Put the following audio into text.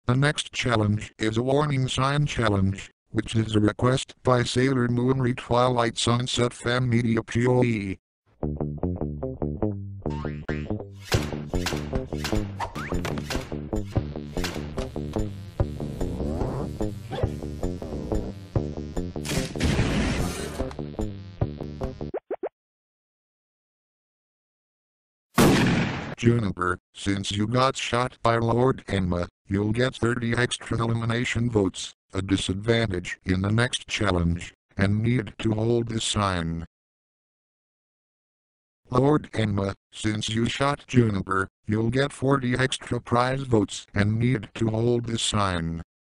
The next challenge is a warning sign challenge, which is a request by Sailor Moon Re Twilight Sunset Fan Media POE. Juniper, since you got shot by Lord Enma, you'll get 30 extra elimination votes, a disadvantage in the next challenge, and need to hold this sign. Lord Enma, since you shot Juniper, you'll get 40 extra prize votes and need to hold this sign.